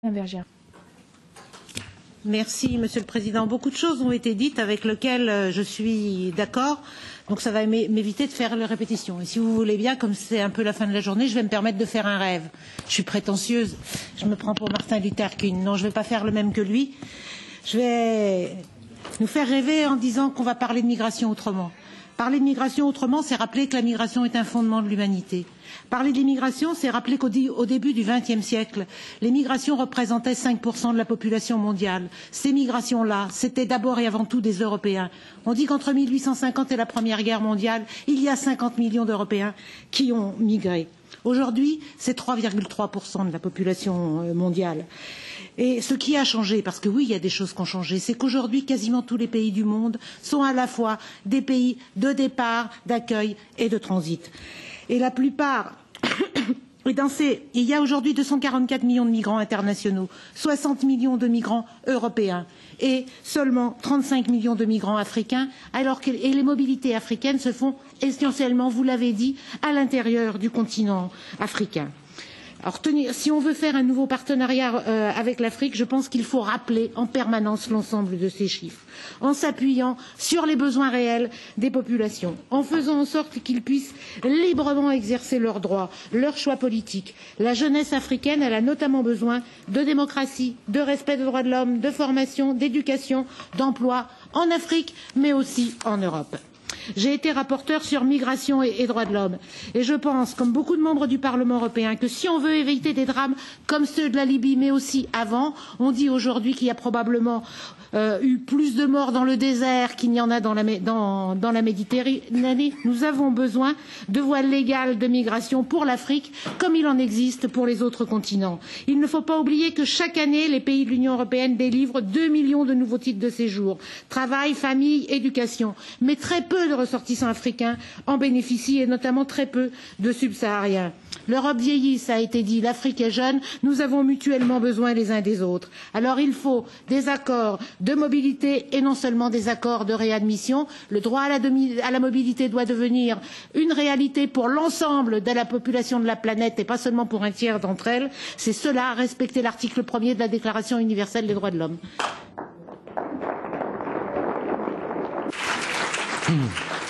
Vergiat. Merci, Monsieur le Président. Beaucoup de choses ont été dites avec lesquelles je suis d'accord. Donc ça va m'éviter de faire les répétitions. Et si vous voulez bien, comme c'est un peu la fin de la journée, je vais me permettre de faire un rêve. Je suis prétentieuse. Je me prends pour Martin Luther King. Non, je ne vais pas faire le même que lui. Je vais nous faire rêver en disant qu'on va parler de migration autrement. Parler de migration autrement, c'est rappeler que la migration est un fondement de l'humanité. Parler de l'immigration, c'est rappeler qu'au début du XXe siècle, les migrations représentaient 5% de la population mondiale. Ces migrations-là, c'était d'abord et avant tout des Européens. On dit qu'entre 1850 et la Première Guerre mondiale, il y a 50 millions d'Européens qui ont migré. Aujourd'hui, c'est 3,3% de la population mondiale. Et ce qui a changé, parce que oui, il y a des choses qui ont changé, c'est qu'aujourd'hui, quasiment tous les pays du monde sont à la fois des pays de départ, d'accueil et de transit. Et la plupart, il y a aujourd'hui 244 millions de migrants internationaux, 60 millions de migrants européens et seulement 35 millions de migrants africains, alors que les mobilités africaines se font essentiellement, vous l'avez dit, à l'intérieur du continent africain. Alors, si on veut faire un nouveau partenariat avec l'Afrique, je pense qu'il faut rappeler en permanence l'ensemble de ces chiffres, en s'appuyant sur les besoins réels des populations, en faisant en sorte qu'ils puissent librement exercer leurs droits, leurs choix politiques. La jeunesse africaine, elle a notamment besoin de démocratie, de respect des droits de l'homme, de formation, d'éducation, d'emploi en Afrique, mais aussi en Europe. J'ai été rapporteur sur migration et droits de l'homme et je pense, comme beaucoup de membres du Parlement européen, que si on veut éviter des drames comme ceux de la Libye, mais aussi avant, on dit aujourd'hui qu'il y a probablement eu plus de morts dans le désert qu'il n'y en a dans la Méditerranée. Nous avons besoin de voies légales de migration pour l'Afrique, comme il en existe pour les autres continents. Il ne faut pas oublier que chaque année, les pays de l'Union européenne délivrent 2 millions de nouveaux titres de séjour. Travail, famille, éducation. Mais très peu de ressortissants africains en bénéficient et notamment très peu de subsahariens. L'Europe vieillit, ça a été dit, l'Afrique est jeune, nous avons mutuellement besoin les uns des autres. Alors il faut des accords de mobilité et non seulement des accords de réadmission. Le droit à la mobilité doit devenir une réalité pour l'ensemble de la population de la planète et pas seulement pour un tiers d'entre elles. C'est cela, respecter l'article 1er de la Déclaration universelle des droits de l'homme.